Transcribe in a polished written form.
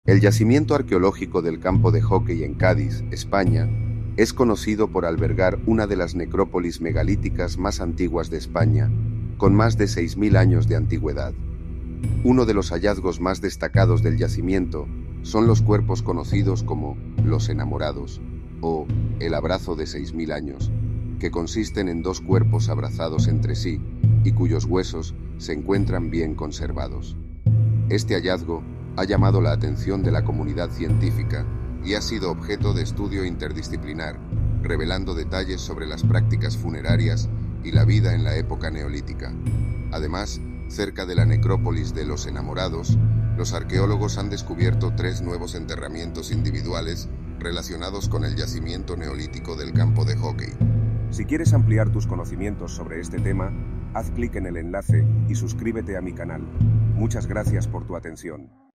El yacimiento arqueológico del campo de Hockey en Cádiz, España, es conocido por albergar una de las necrópolis megalíticas más antiguas de España, con más de 6.000 años de antigüedad. Uno de los hallazgos más destacados del yacimiento son los cuerpos conocidos como los enamorados, o el abrazo de 6.000 años, que consisten en dos cuerpos abrazados entre sí y cuyos huesos se encuentran bien conservados. Este hallazgo ha llamado la atención de la comunidad científica y ha sido objeto de estudio interdisciplinar, revelando detalles sobre las prácticas funerarias y la vida en la época neolítica. Además, cerca de la necrópolis de los enamorados, los arqueólogos han descubierto 3 nuevos enterramientos individuales relacionados con el yacimiento neolítico del campo de Hockey. Si quieres ampliar tus conocimientos sobre este tema, haz clic en el enlace y suscríbete a mi canal. Muchas gracias por tu atención.